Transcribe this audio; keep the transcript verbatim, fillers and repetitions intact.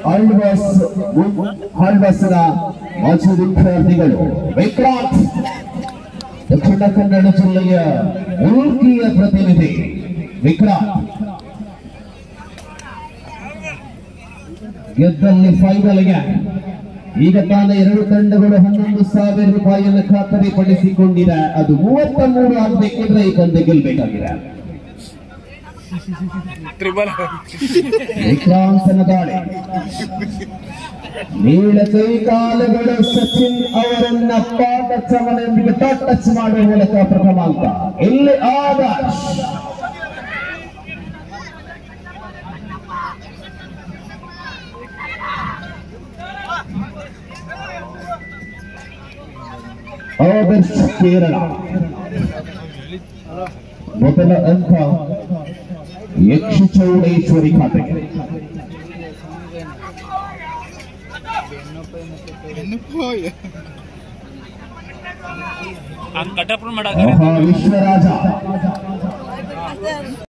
ಆಳ್ವಾಸ್ ಆಳ್ವಾಸ್ನ ಮಾಜಿ ವಿದ್ಯಾರ್ಥಿಗಳು ವಿಕ್ರಾಂತ್ ದಕ್ಷಿಣ ಕನ್ನಡ ಜಿಲ್ಲೆಯ ಮೂರ್ತಿಯ ಪ್ರತಿನಿಧಿ ವಿಕ್ರಾಂತ್ ಗೆದ್ದಲ್ಲಿ ಫೈನಲ್ಗೆ ಈಗ ತಾನೇ ಎರಡು ತಂಡಗಳು ಹನ್ನೊಂದು ಸಾವಿರ ರೂಪಾಯಿಯನ್ನು ಖಾತರಿಪಡಿಸಿಕೊಂಡಿದೆ. ಅದು ಮೂವತ್ತ ಮೂರು ಆಗ್ಬೇಕಿದ್ರೆ ಈ ಪಂದ್ಯ ಗೆಲ್ಬೇಕಾಗಿದೆ. ವಿಕ್ರಾಂತನ ದಾಳಿ ನೀಳ ಕೈಕಾಲುಗಳು ಸಚಿನ್ ಅವರನ್ನ ಪಾದಚಮನೆಯೊಂದಿಗೆ ಟಚ್ ಮಾಡುವ ಮೂಲಕ ಪ್ರಥಮ ಅಂಕ. ಇಲ್ಲಿ ಆದರ್ಶ್ ಆದರ್ಶ್ ಕೇರಳ ಮೊದಲ ಅಂಕ ಯಕ್ಷ ಚೌಡೇಶ್ವರಿ ಖಾತೆಗೆ. ವಿಶ್ವರಾಜ